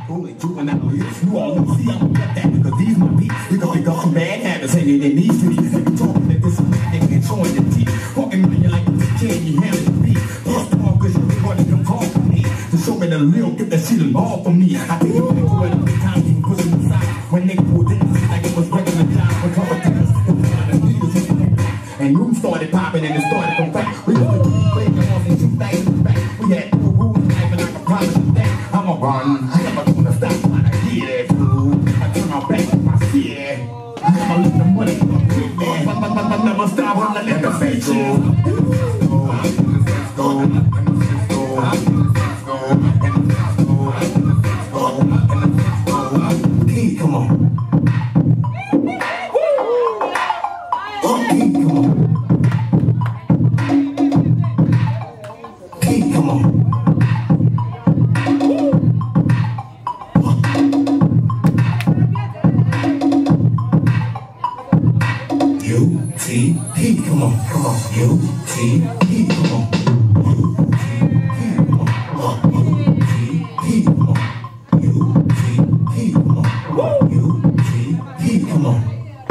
Only juvenile hits, you all know, see, I'm about that, because these my beats. You can pick up some bad habits, hanging in these streets. Every talking that this man, they can showing the teeth. Walking around you like a kid, you have to be. First of all, cause you want to come call for me. To show me the lil, get that shit involved for me. I think you back to it every time you push it aside. When they pulled in, like it was regular job. When competitors, and room started popping and it started from back. We wanted to be playing on and shoot things in the back. We had no rules in life and I can promise you that I'ma run. I'm never gonna stop when I hear that fool. I turn my back on my fear. I never let the money come with me. I never stop when I let the face you. Come on. Come on. U-T-P, come on, come on. U-T-P, come on. U-T-P, come on. U-T-P, come on. U-T-P, come on. U-T-P, come on.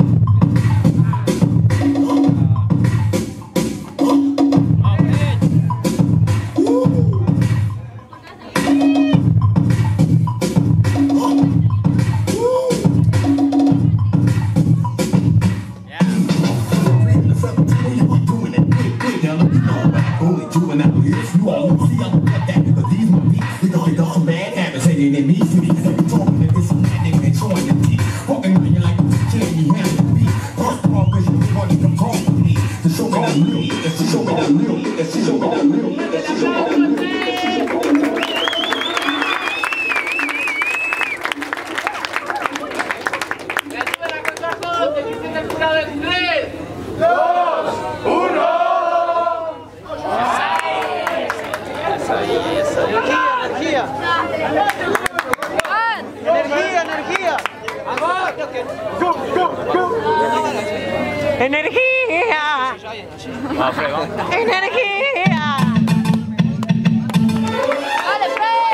Juvenile hits, you all know, see, I'm about that, because these my beats. We gon' pick up some bad habits, hanging in these streets. Every talking that this man, they can showing the teeth. Walking around you like a kid, you have to be. First of all, cause you want to come call for me. To show me that real, to show me that real, to show me that real, to show me that real. ¡Energía! ¡Energía! ¡Dale,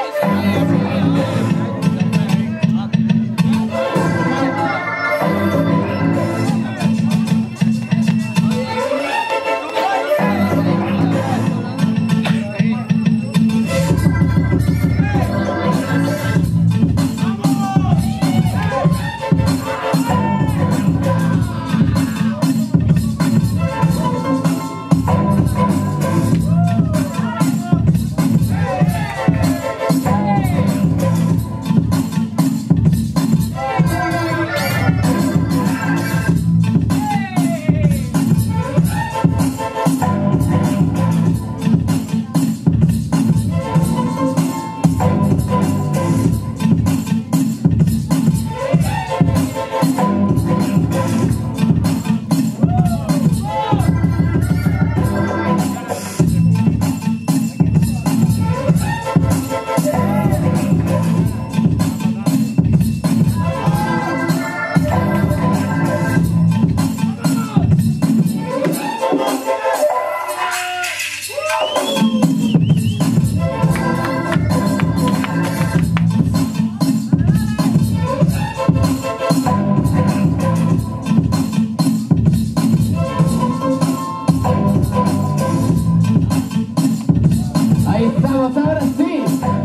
Ahora sí.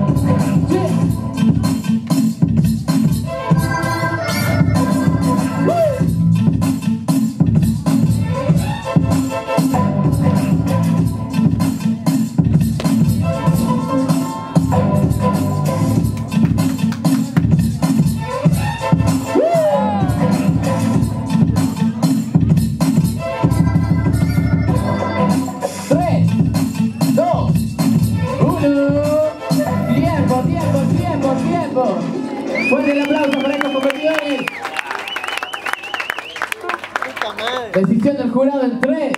Fuerte el aplauso para estos competidores. Decisión del jurado en 3,